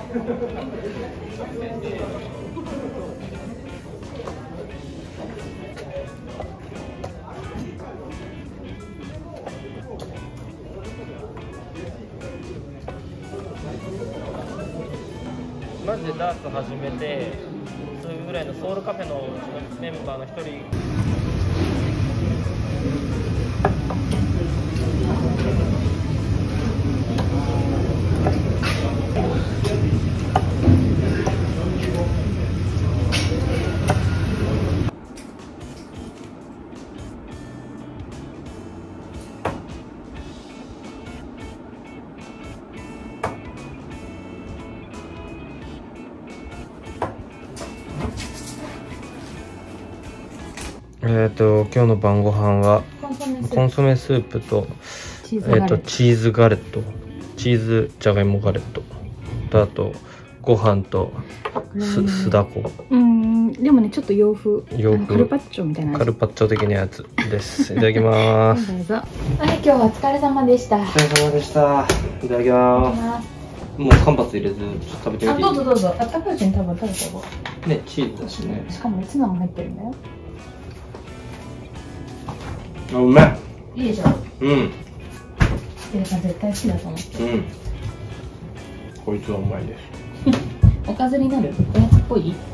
マジでダーツ始めてすぐぐらいのソウルカフェのうちのメンバーの一人。今日の晩ご飯はコンソメスープとチーズガレット、チーズじゃがいもガレットと、あとご飯と酢だこ。 でもね、ちょっと洋風カルパッチョみたいなカルパッチョ的なやつです。いただきます。 どうぞ。はい、今日はお疲れ様でした。 お疲れ様でした。いただきます。もう間髪入れずちょっと食べてみていい？ どうぞどうぞ。あったかいうちに多分食べた方がね、チーズだしね。 しかもツナも入ってるんだよ。 あ、うまい。 いいでしょ。てるさん絶対好きだと思って。 こいつはうまいです。 おかずになるおやつっぽい。